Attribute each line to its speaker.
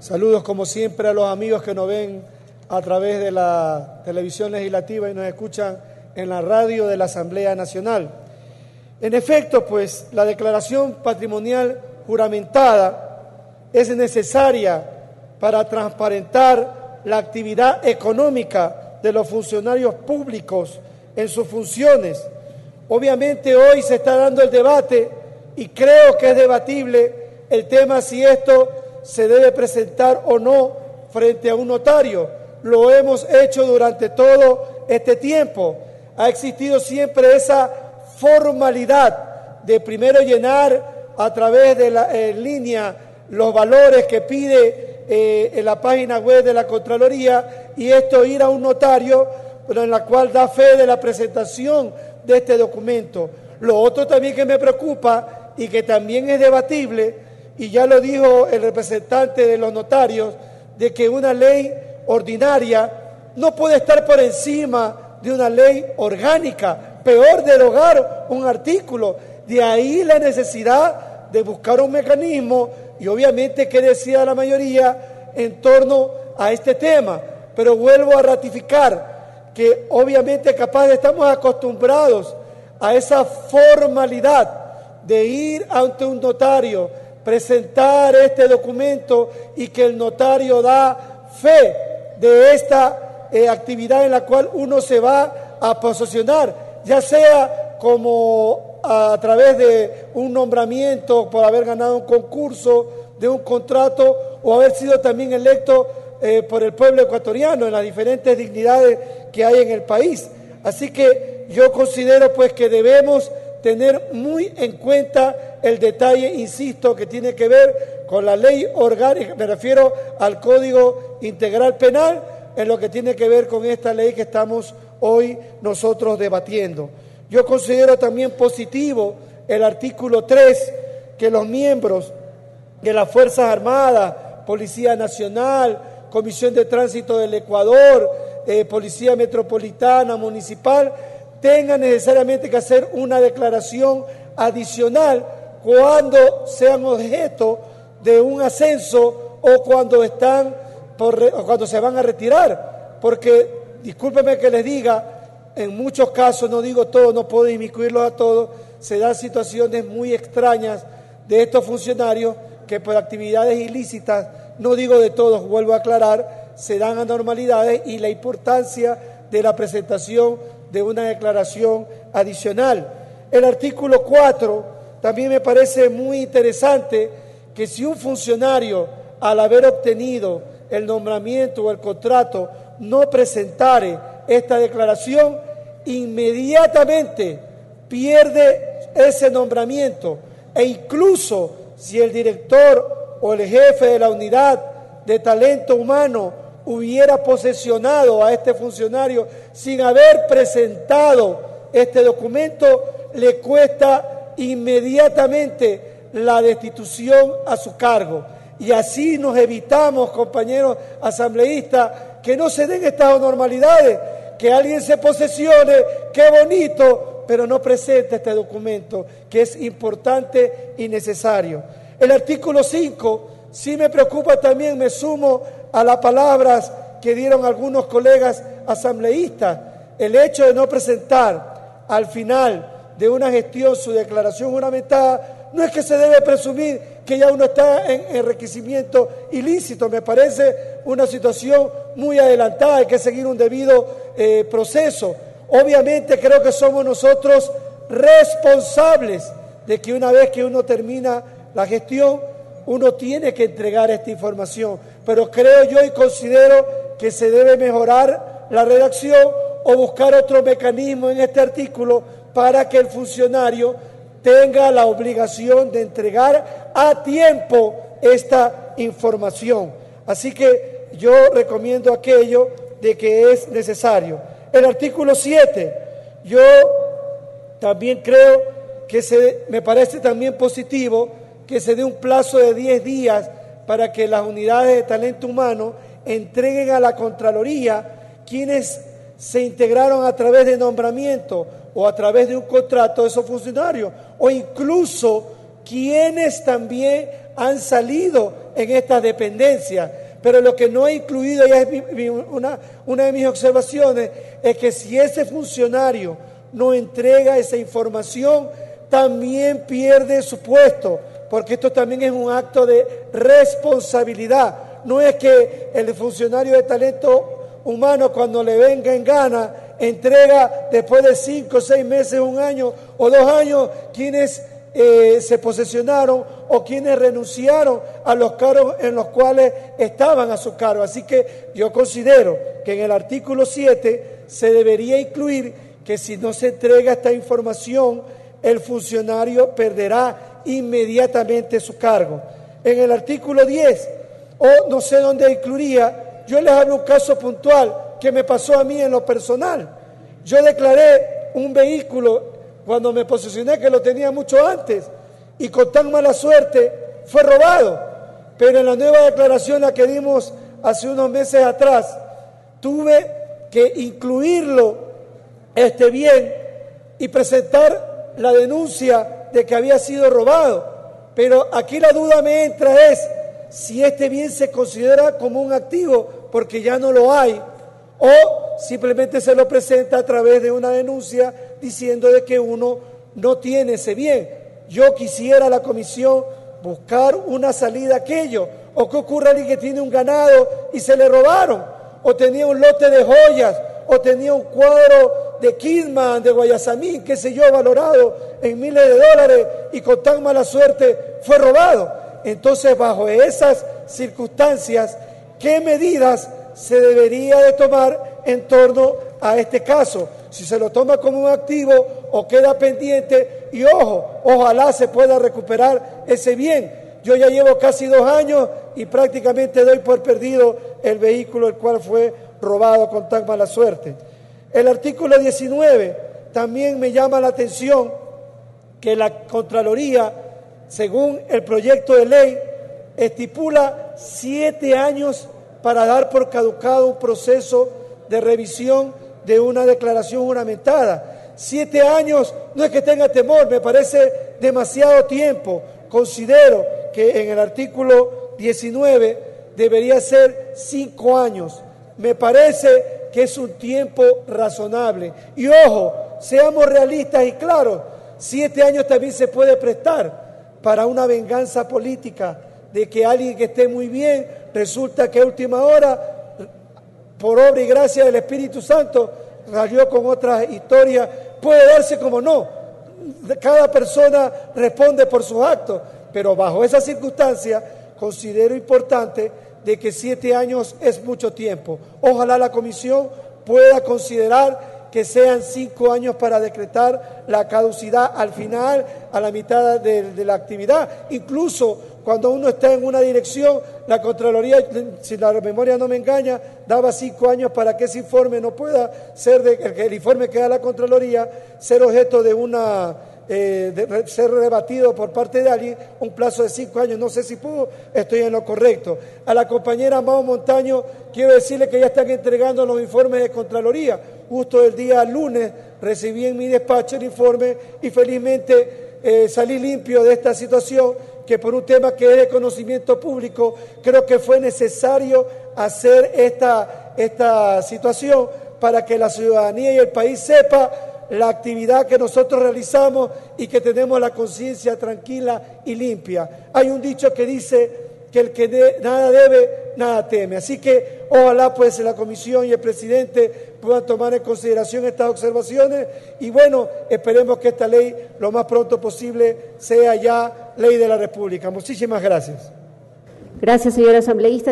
Speaker 1: Saludos como siempre a los amigos que nos ven a través de la televisión legislativa y nos escuchan en la radio de la Asamblea Nacional. En efecto, pues la declaración patrimonial juramentada es necesaria para transparentar la actividad económica de los funcionarios públicos en sus funciones. Obviamente hoy se está dando el debate y creo que es debatible el tema si esto se debe presentar o no frente a un notario. Lo hemos hecho durante todo este tiempo. Ha existido siempre esa formalidad de primero llenar a través de la línea los valores que pide en la página web de la Contraloría y esto ir a un notario, pero en la cual da fe de la presentación de este documento. Lo otro también que me preocupa y que también es debatible, y ya lo dijo el representante de los notarios, de que una ley ordinaria no puede estar por encima de una ley orgánica, peor derogar un artículo. De ahí la necesidad de buscar un mecanismo y obviamente qué decía la mayoría en torno a este tema. Pero vuelvo a ratificar que obviamente capaz estamos acostumbrados a esa formalidad de ir ante un notario, presentar este documento y que el notario da fe de esta actividad en la cual uno se va a posesionar, ya sea como a través de un nombramiento por haber ganado un concurso, de un contrato o haber sido también electo por el pueblo ecuatoriano en las diferentes dignidades que hay en el país. Así que yo considero pues que debemos tener muy en cuenta el detalle, insisto, que tiene que ver con la ley orgánica, me refiero al Código Integral Penal, en lo que tiene que ver con esta ley que estamos hoy nosotros debatiendo. Yo considero también positivo el artículo 3, que los miembros de las Fuerzas Armadas, Policía Nacional, Comisión de Tránsito del Ecuador, Policía Metropolitana, Municipal, tengan necesariamente que hacer una declaración adicional cuando sean objeto de un ascenso o cuando cuando se van a retirar, porque discúlpenme que les diga, en muchos casos, no digo todo, no puedo inmiscuirlos a todos, se dan situaciones muy extrañas de estos funcionarios que por actividades ilícitas, no digo de todos, vuelvo a aclarar, se dan anormalidades y la importancia de la presentación de una declaración adicional. El artículo 4 también me parece muy interesante, que si un funcionario al haber obtenido el nombramiento o el contrato no presentare esta declaración, inmediatamente pierde ese nombramiento e incluso si el director o el jefe de la unidad de talento humano hubiera posesionado a este funcionario sin haber presentado este documento, le cuesta inmediatamente la destitución a su cargo. Y así nos evitamos, compañeros asambleístas, que no se den estas anormalidades, que alguien se posesione, qué bonito, pero no presente este documento, que es importante y necesario. El artículo 5 sí me preocupa también, me sumo a las palabras que dieron algunos colegas asambleístas. El hecho de no presentar al final de una gestión su declaración juramentada, no es que se debe presumir que ya uno está en enriquecimiento ilícito. Me parece una situación muy adelantada, hay que seguir un debido proceso. Obviamente creo que somos nosotros responsables de que una vez que uno termina la gestión, uno tiene que entregar esta información, pero creo yo y considero que se debe mejorar la redacción o buscar otro mecanismo en este artículo para que el funcionario tenga la obligación de entregar a tiempo esta información. Así que yo recomiendo aquello de que es necesario. El artículo 7, yo también creo que me parece también positivo que se dé un plazo de 10 días para que las unidades de talento humano entreguen a la Contraloría quienes se integraron a través de nombramiento o a través de un contrato de esos funcionarios, o incluso quienes también han salido en estas dependencias. Pero lo que no he incluido, ya es una de mis observaciones, es que si ese funcionario no entrega esa información, también pierde su puesto, porque esto también es un acto de responsabilidad. No es que el funcionario de talento humano, cuando le venga en gana, entrega después de 5, 6 meses, 1 año o 2 años quienes se posesionaron o quienes renunciaron a los cargos en los cuales estaban a su cargo. Así que yo considero que en el artículo 7 se debería incluir que si no se entrega esta información, el funcionario perderá inmediatamente su cargo. En el artículo 10, o no sé dónde incluiría, yo les hablo un caso puntual que me pasó a mí en lo personal. Yo declaré un vehículo cuando me posesioné, que lo tenía mucho antes, y con tan mala suerte fue robado. Pero en la nueva declaración, la que dimos hace unos meses atrás, tuve que incluirlo bien y presentar la denuncia de que había sido robado. Pero aquí la duda me entra es si este bien se considera como un activo porque ya no lo hay, o simplemente se lo presenta a través de una denuncia diciendo de que uno no tiene ese bien. Yo quisiera, la comisión, buscar una salida a aquello. O que ocurra alguien que tiene un ganado y se le robaron, o tenía un lote de joyas, o tenía un cuadro de Kidman, de Guayasamín, qué sé yo, valorado en miles de dólares, y con tan mala suerte fue robado. Entonces, bajo esas circunstancias, ¿qué medidas se debería de tomar en torno a este caso? Si se lo toma como un activo o queda pendiente, y ojalá se pueda recuperar ese bien. Yo ya llevo casi 2 años y prácticamente doy por perdido el vehículo el cual fue robado con tan mala suerte. El artículo 19 también me llama la atención, que la Contraloría, según el proyecto de ley, estipula 7 años para dar por caducado un proceso de revisión de una declaración juramentada. 7 años, no es que tenga temor, me parece demasiado tiempo. Considero que en el artículo 19 debería ser 5 años. Me parece que es un tiempo razonable. Y seamos realistas y claros, 7 años también se puede prestar para una venganza política de que alguien que esté muy bien, resulta que a última hora, por obra y gracia del Espíritu Santo, salió con otra historia. Puede darse como no. Cada persona responde por sus actos, pero bajo esa circunstancia considero importante de que 7 años es mucho tiempo. Ojalá la comisión pueda considerar que sean 5 años para decretar la caducidad al final, a la mitad de la actividad. Incluso cuando uno está en una dirección, la Contraloría, si la memoria no me engaña, daba 5 años para que ese informe no pueda ser, el informe que da la Contraloría, ser objeto de ser rebatido por parte de alguien, un plazo de 5 años. No sé si puedo, estoy en lo correcto. A la compañera Mao Montaño quiero decirle que ya están entregando los informes de Contraloría. Justo el día lunes recibí en mi despacho el informe y felizmente salí limpio de esta situación, que por un tema que es de conocimiento público, creo que fue necesario hacer esta situación para que la ciudadanía y el país sepa la actividad que nosotros realizamos y que tenemos la conciencia tranquila y limpia. Hay un dicho que dice que el que nada debe, nada teme. Así que ojalá pues la comisión y el presidente puedan tomar en consideración estas observaciones y bueno, esperemos que esta ley lo más pronto posible sea ya ley de la República. Muchísimas gracias.
Speaker 2: Gracias, señor asambleísta.